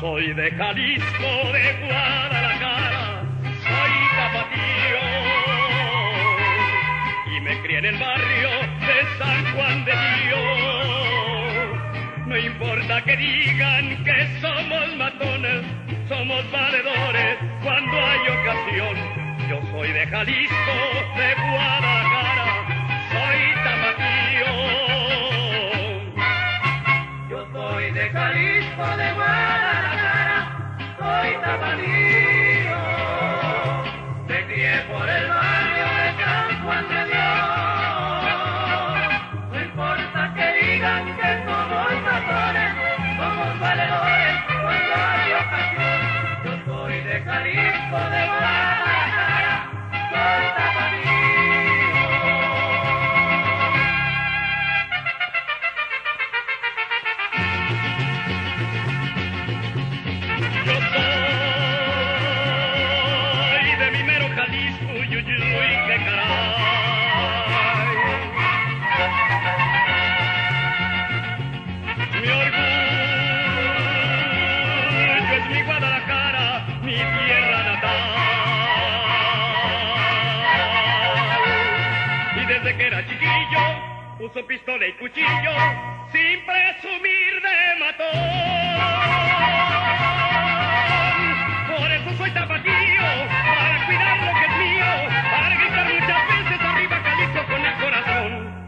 soy de Jalisco, de Guadalajara, soy tapatío. Y me crié en el barrio de San Juan de Dios. No importa que digan que somos matones, somos valedores cuando hay ocasión. Yo soy de Jalisco, de Guadalajara, soy tapatío. Yo soy de Jalisco, de Guadalajara, soy tapatío. Me crié por el barrio de San Juan de Dios. No importa que digan que somos matones, somos valedores cuando hay ocasión. Yo soy de Jalisco, de Guadalajara, soy tapatío. Mi orgullo es mi Guadalajara, mi tierra natal. Y desde que era chiquillo, uso pistola y cuchillo, sin presumir de matón. Por eso soy tapatío, para cuidar lo que es mío, para gritar muchas veces arriba Jalisco con el corazón.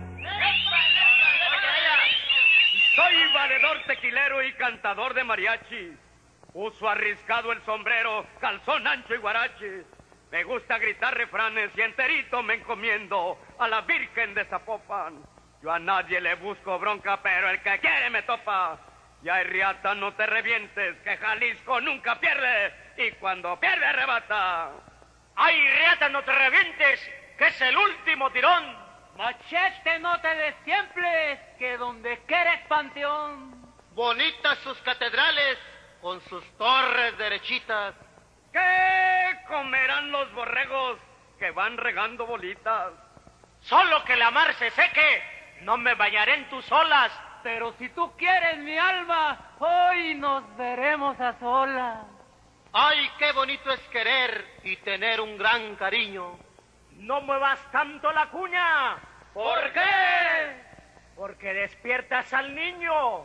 Soy valedor tequilero y cantador de mariachi. Uso arriscado el sombrero, calzón ancho y guarache. Me gusta gritar refranes y enterito me encomiendo a la Virgen de Zapopan. Yo a nadie le busco bronca, pero el que quiere me topa. Y ay, riata, no te revientes, que Jalisco nunca pierde, y cuando pierde arrebata. Ay, riata, no te revientes, que es el último tirón. Machete, no te destiemples, que donde quiera es panteón. Bonitas sus catedrales, con sus torres derechitas. ¿Qué comerán los borregos que van regando bolitas? Solo que la mar se seque, no me bañaré en tus olas. Pero si tú quieres mi alma, hoy nos veremos a solas. Ay, qué bonito es querer y tener un gran cariño. No muevas tanto la cuña. ¿Por qué? Porque despiertas al niño.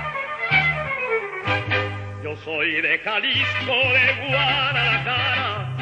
Yo soy de Jalisco, de Guadalajara,